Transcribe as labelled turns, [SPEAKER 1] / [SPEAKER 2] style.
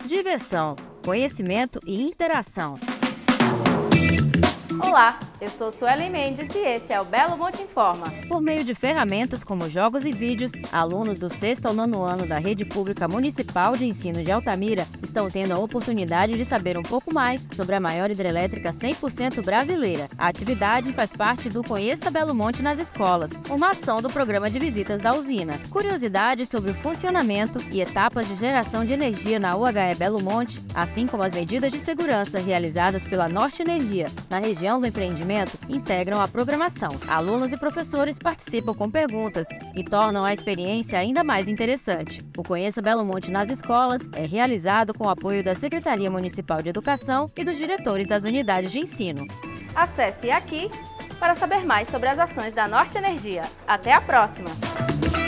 [SPEAKER 1] diversão, conhecimento e interação.
[SPEAKER 2] Olá, eu sou Suelen Mendes e esse é o Belo Monte Informa.
[SPEAKER 1] Por meio de ferramentas como jogos e vídeos, alunos do 6º ao 9º ano da Rede Pública Municipal de Ensino de Altamira estão tendo a oportunidade de saber um pouco mais sobre a maior hidrelétrica 100% brasileira. A atividade faz parte do Conheça Belo Monte nas escolas, uma ação do programa de visitas da usina. Curiosidades sobre o funcionamento e etapas de geração de energia na UHE Belo Monte, assim como as medidas de segurança realizadas pela Norte Energia na região do empreendimento, integram a programação. Alunos e professores participam com perguntas e tornam a experiência ainda mais interessante. O Conheça Belo Monte nas escolas é realizado com o apoio da Secretaria Municipal de Educação e dos diretores das unidades de ensino.
[SPEAKER 2] Acesse aqui para saber mais sobre as ações da Norte Energia. Até a próxima!